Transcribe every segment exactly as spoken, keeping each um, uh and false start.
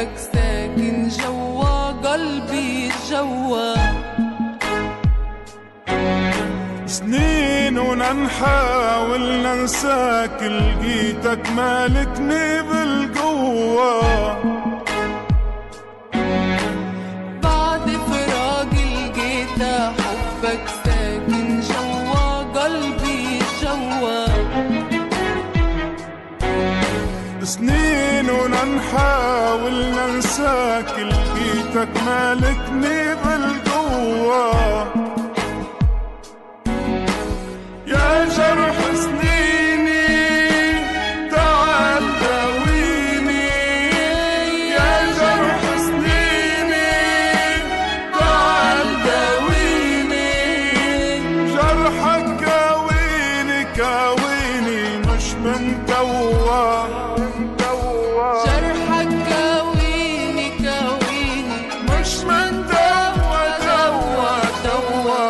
حبك ساكن جوا قلبي جوا. سنين ونحاول ننساك، لقيتك مالكني بالقوة. بعد فراقي لقيت حبك ساكن جوا قلبي جوا. سنين ونحاول ننساك، لقيتك مالكني بالقوة. يا جرح سنيني تعال داويني، يا جرح سنيني تعال داويني. جرحك كاويني كاويني مش من توا. جرحك كاويني كاويني مش من توا توا توا.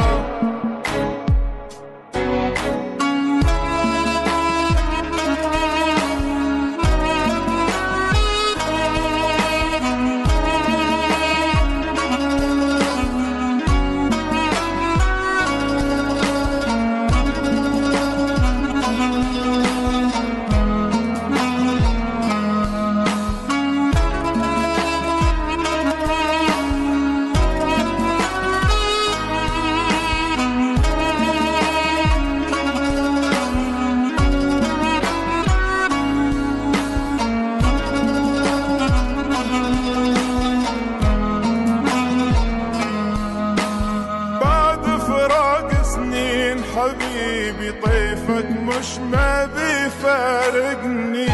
حبيبي طيفك مش ما بيفارقني،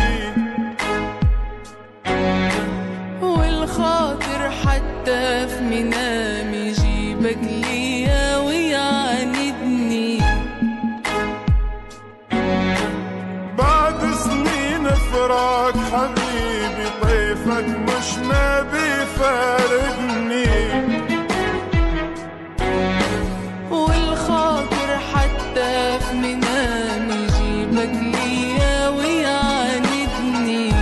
والخاطر حتى في منامي يجيبك ليا ويعاندني. بعد سنين فراق حبيبي طيفك مش ما بيفارقني، والخاطر حتى في منامي يجيبك ليا ويعاندني.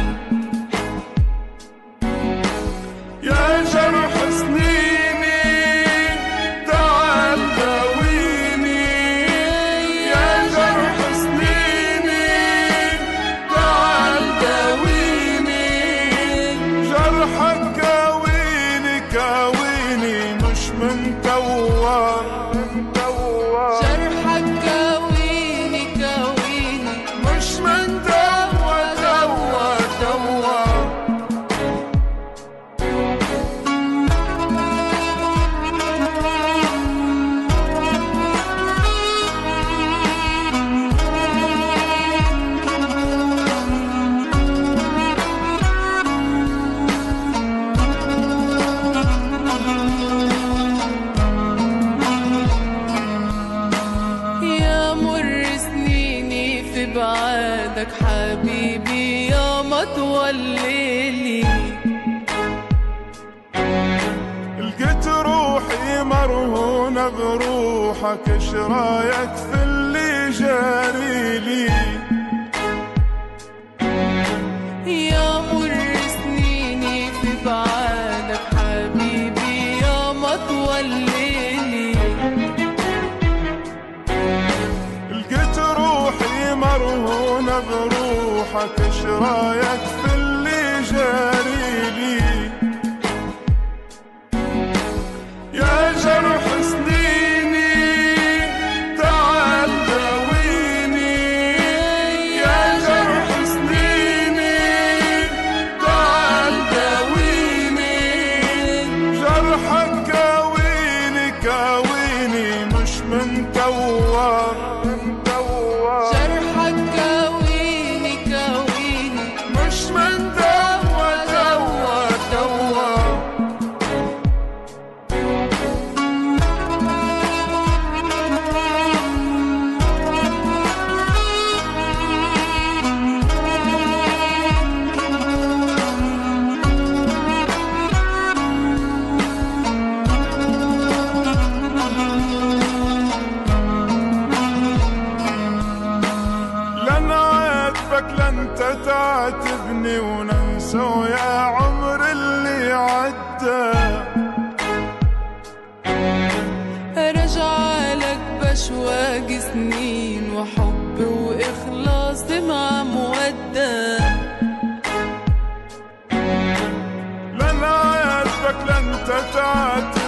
يا جرح سنيني تعال داويني، يا جرح سنيني تعال داويني. جرحك كاويني كاويني مش من توا. جرحك كاويني كاويني مش من توا توا توا. بعادك حبيبي يا مطوى الليلي. لقيت روحي مرهونة بروحك، ايش رايك في اللي جاريلي؟ يا مر سنيني في بعادك حبيبي يا مطوى الليلي. لقيت روحي مرهونة بروحك، ايش رايك في اللي جاريلي؟ يا جرح سنيني تعال داويني، يا جرح سنيني تعال داويني. جرحك كاويني كاويني مش من توا. جرحك كاويني كاويني مش من توا توا توا. لن تعاتبني ونن انسوا يا عمر اللي عدى. رجع لك بأشواق سنين وحب وإخلاص مع مودة. لن عاتبك لن تتعاتب